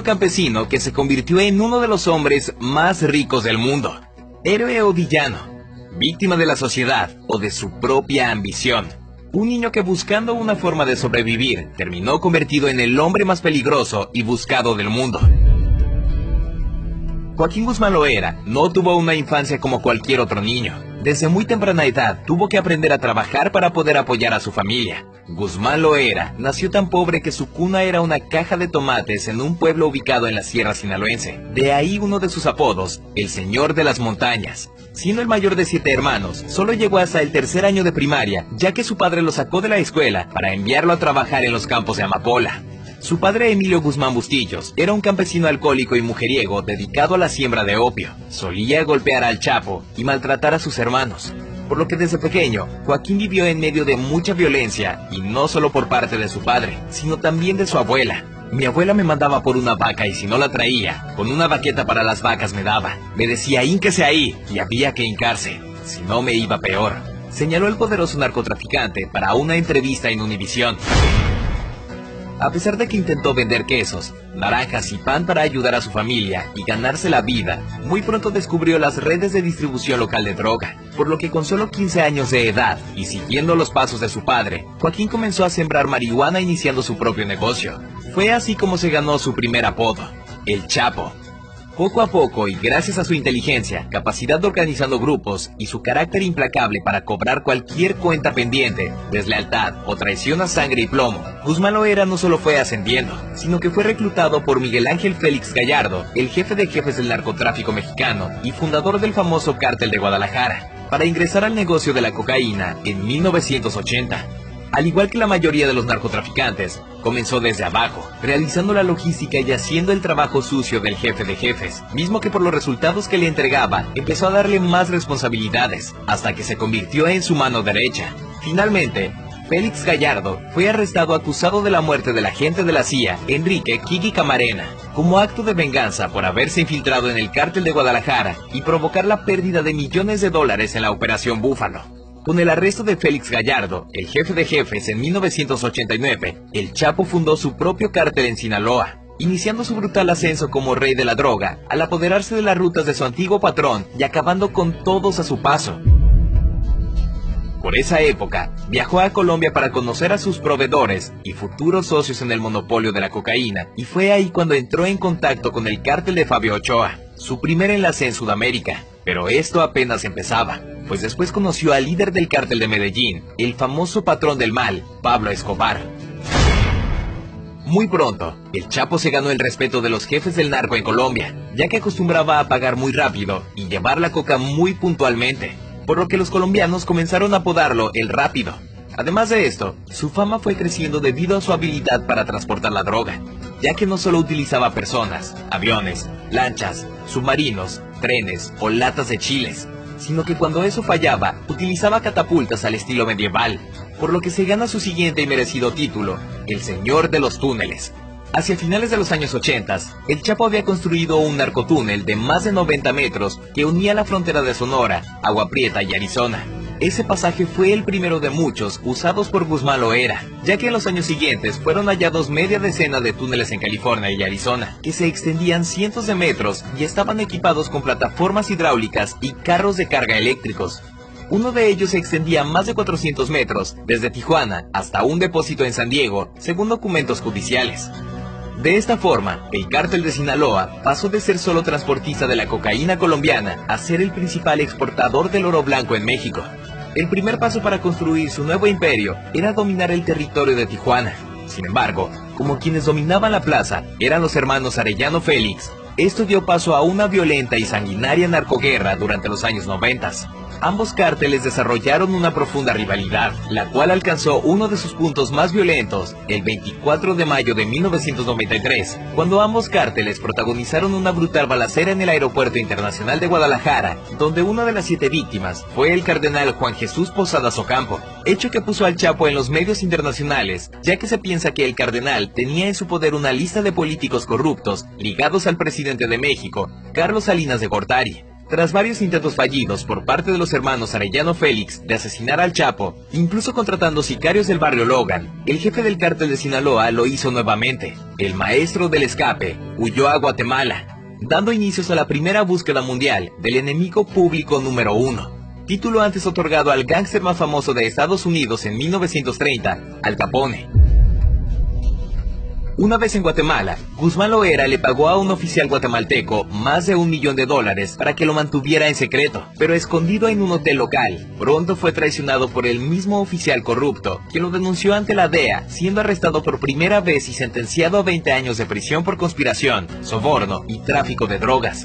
niño campesino que se convirtió en uno de los hombres más ricos del mundo. Héroe o villano, víctima de la sociedad o de su propia ambición. Un niño que, buscando una forma de sobrevivir, terminó convertido en el hombre más peligroso y buscado del mundo. Joaquín Guzmán Loera no tuvo una infancia como cualquier otro niño. Desde muy temprana edad tuvo que aprender a trabajar para poder apoyar a su familia. Guzmán Loera nació tan pobre que su cuna era una caja de tomates en un pueblo ubicado en la sierra sinaloense. De ahí uno de sus apodos, el Señor de las Montañas. Siendo el mayor de 7 hermanos, solo llegó hasta el tercer año de primaria, ya que su padre lo sacó de la escuela para enviarlo a trabajar en los campos de amapola. Su padre, Emilio Guzmán Bustillos, era un campesino alcohólico y mujeriego dedicado a la siembra de opio. Solía golpear al Chapo y maltratar a sus hermanos, por lo que desde pequeño, Joaquín vivió en medio de mucha violencia, y no solo por parte de su padre, sino también de su abuela. Mi abuela me mandaba por una vaca y si no la traía, con una baqueta para las vacas me daba. Me decía, hínquese ahí, y había que hincarse, si no me iba peor, señaló el poderoso narcotraficante para una entrevista en Univisión. A pesar de que intentó vender quesos, naranjas y pan para ayudar a su familia y ganarse la vida, muy pronto descubrió las redes de distribución local de droga, por lo que con solo 15 años de edad y siguiendo los pasos de su padre, Joaquín comenzó a sembrar marihuana iniciando su propio negocio. Fue así como se ganó su primer apodo, el Chapo. Poco a poco y gracias a su inteligencia, capacidad de organizando grupos y su carácter implacable para cobrar cualquier cuenta pendiente, deslealtad o traición a sangre y plomo, Guzmán Loera no solo fue ascendiendo, sino que fue reclutado por Miguel Ángel Félix Gallardo, el jefe de jefes del narcotráfico mexicano y fundador del famoso Cártel de Guadalajara, para ingresar al negocio de la cocaína en 1980. Al igual que la mayoría de los narcotraficantes, comenzó desde abajo, realizando la logística y haciendo el trabajo sucio del jefe de jefes, mismo que por los resultados que le entregaba, empezó a darle más responsabilidades, hasta que se convirtió en su mano derecha. Finalmente, Félix Gallardo fue arrestado acusado de la muerte del agente de la CIA, Enrique Kiki Camarena, como acto de venganza por haberse infiltrado en el Cártel de Guadalajara y provocar la pérdida de millones de dólares en la Operación Búfalo. Con el arresto de Félix Gallardo, el jefe de jefes, en 1989, el Chapo fundó su propio cártel en Sinaloa, iniciando su brutal ascenso como rey de la droga, al apoderarse de las rutas de su antiguo patrón y acabando con todos a su paso. Por esa época, viajó a Colombia para conocer a sus proveedores y futuros socios en el monopolio de la cocaína, y fue ahí cuando entró en contacto con el cártel de Fabio Ochoa, su primer enlace en Sudamérica. Pero esto apenas empezaba, pues después conoció al líder del cártel de Medellín, el famoso patrón del mal, Pablo Escobar. Muy pronto, el Chapo se ganó el respeto de los jefes del narco en Colombia, ya que acostumbraba a pagar muy rápido y llevar la coca muy puntualmente, por lo que los colombianos comenzaron a apodarlo el Rápido. Además de esto, su fama fue creciendo debido a su habilidad para transportar la droga, ya que no solo utilizaba personas, aviones, lanchas, submarinos, trenes o latas de chiles, sino que cuando eso fallaba, utilizaba catapultas al estilo medieval, por lo que se gana su siguiente y merecido título, el Señor de los Túneles. Hacia finales de los años 80, el Chapo había construido un narcotúnel de más de 90 metros que unía la frontera de Sonora, Agua Prieta y Arizona. Ese pasaje fue el primero de muchos usados por Guzmán Loera, ya que en los años siguientes fueron hallados media decena de túneles en California y Arizona, que se extendían cientos de metros y estaban equipados con plataformas hidráulicas y carros de carga eléctricos. Uno de ellos se extendía más de 400 metros, desde Tijuana hasta un depósito en San Diego, según documentos judiciales. De esta forma, el cártel de Sinaloa pasó de ser solo transportista de la cocaína colombiana a ser el principal exportador del oro blanco en México. El primer paso para construir su nuevo imperio era dominar el territorio de Tijuana. Sin embargo, como quienes dominaban la plaza eran los hermanos Arellano Félix, esto dio paso a una violenta y sanguinaria narcoguerra durante los años 90. Ambos cárteles desarrollaron una profunda rivalidad, la cual alcanzó uno de sus puntos más violentos el 24 de mayo de 1993, cuando ambos cárteles protagonizaron una brutal balacera en el Aeropuerto Internacional de Guadalajara, donde una de las 7 víctimas fue el cardenal Juan Jesús Posadas Ocampo, hecho que puso al Chapo en los medios internacionales, ya que se piensa que el cardenal tenía en su poder una lista de políticos corruptos ligados al presidente de México, Carlos Salinas de Gortari. Tras varios intentos fallidos por parte de los hermanos Arellano Félix de asesinar al Chapo, incluso contratando sicarios del barrio Logan, el jefe del cártel de Sinaloa lo hizo nuevamente. El maestro del escape huyó a Guatemala, dando inicios a la primera búsqueda mundial del enemigo público número 1, título antes otorgado al gángster más famoso de Estados Unidos en 1930, Al Capone. Una vez en Guatemala, Guzmán Loera le pagó a un oficial guatemalteco más de $1 millón para que lo mantuviera en secreto, pero escondido en un hotel local. Pronto fue traicionado por el mismo oficial corrupto, quien lo denunció ante la DEA, siendo arrestado por primera vez y sentenciado a 20 años de prisión por conspiración, soborno y tráfico de drogas.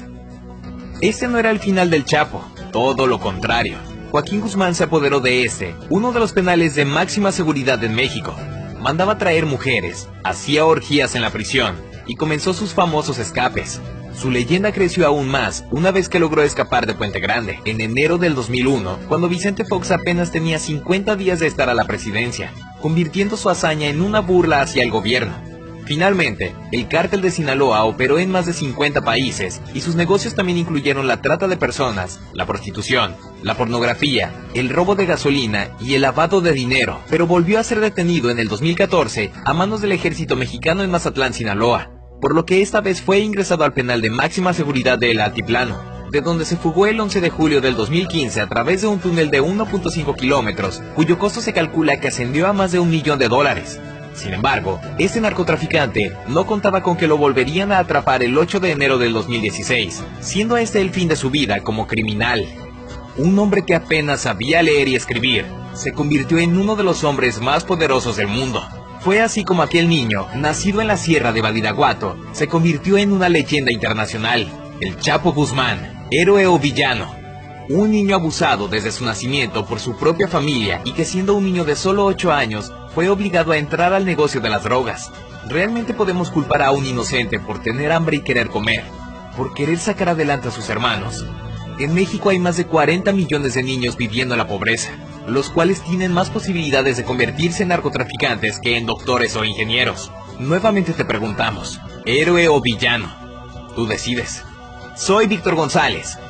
Este no era el final del Chapo, todo lo contrario. Joaquín Guzmán se apoderó de uno de los penales de máxima seguridad en México. Mandaba traer mujeres, hacía orgías en la prisión y comenzó sus famosos escapes. Su leyenda creció aún más una vez que logró escapar de Puente Grande en enero del 2001, cuando Vicente Fox apenas tenía 50 días de estar a la presidencia, convirtiendo su hazaña en una burla hacia el gobierno. Finalmente, el cártel de Sinaloa operó en más de 50 países y sus negocios también incluyeron la trata de personas, la prostitución, la pornografía, el robo de gasolina y el lavado de dinero, pero volvió a ser detenido en el 2014 a manos del ejército mexicano en Mazatlán, Sinaloa, por lo que esta vez fue ingresado al penal de máxima seguridad del Altiplano, de donde se fugó el 11 de julio del 2015 a través de un túnel de 1.5 kilómetros, cuyo costo se calcula que ascendió a más de $1 millón. Sin embargo, este narcotraficante no contaba con que lo volverían a atrapar el 8 de enero del 2016, siendo este el fin de su vida como criminal. Un hombre que apenas sabía leer y escribir, se convirtió en uno de los hombres más poderosos del mundo. Fue así como aquel niño, nacido en la sierra de Badiraguato, se convirtió en una leyenda internacional, el Chapo Guzmán, héroe o villano. Un niño abusado desde su nacimiento por su propia familia y que siendo un niño de solo 8 años, fue obligado a entrar al negocio de las drogas. ¿Realmente podemos culpar a un inocente por tener hambre y querer comer? ¿Por querer sacar adelante a sus hermanos? En México hay más de 40 millones de niños viviendo en la pobreza, los cuales tienen más posibilidades de convertirse en narcotraficantes que en doctores o ingenieros. Nuevamente te preguntamos, ¿héroe o villano? Tú decides. Soy Víctor González.